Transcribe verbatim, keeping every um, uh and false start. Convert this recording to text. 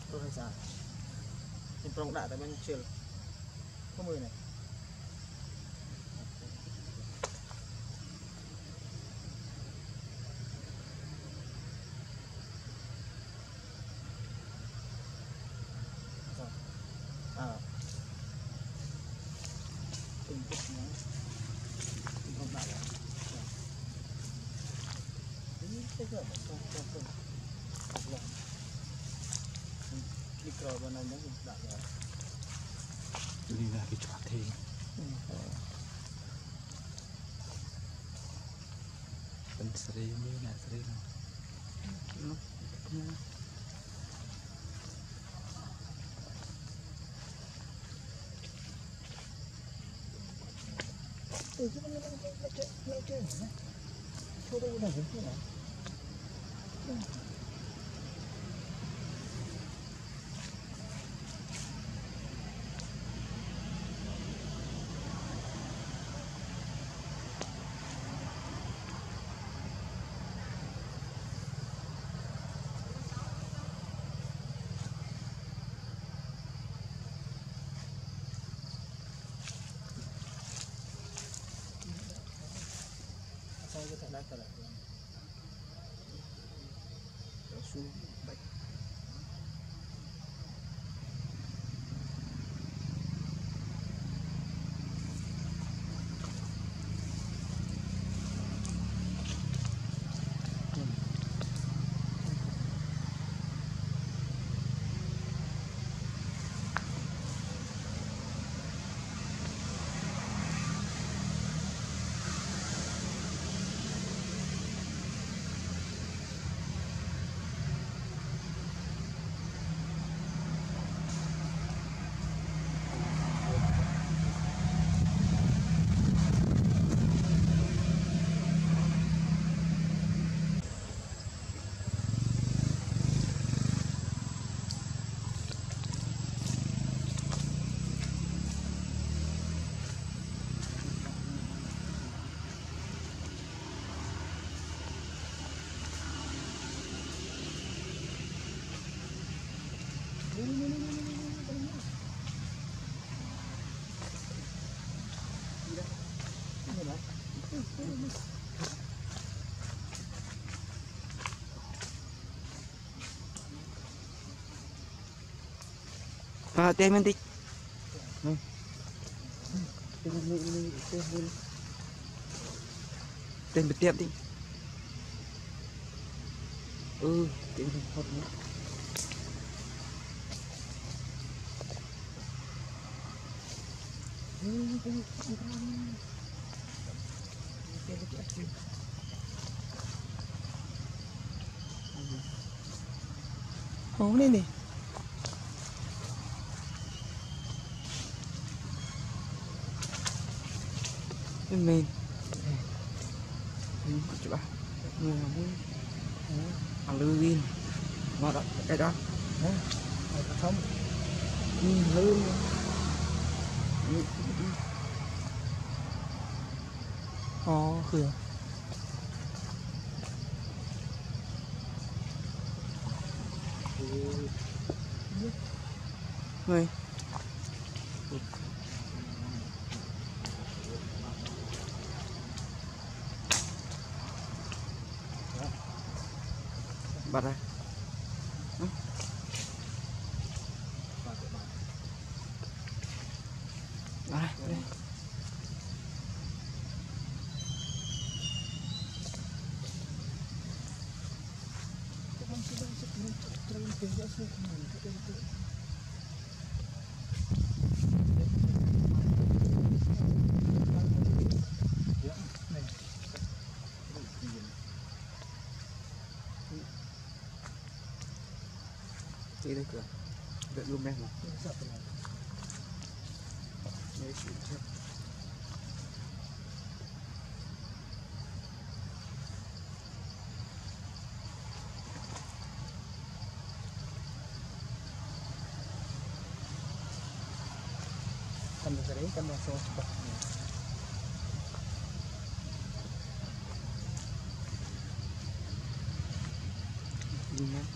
tôi hay xài thì trong đại tại bên chiều có mười này à từng chút nó trong đại là cái cái không không không không micro bên này nó cũng đại rồi đi ra cái chỗ thì bên sri mới là sri nó từ cái này nó nó chơi nó chơi này thôi đâu là cái này cái thằng đá cả lại xuống bạch à tên mình đi tên bật tiệm đi ừ tên mình hot nữa không lên đi mình coba Halloween mau đó cái đó không hơn ồ khử người bắt ra à, đây. Đi đây cửa đợi luôn em mà đây chuyển chết cầm cái đấy cầm vào số bật đi nhé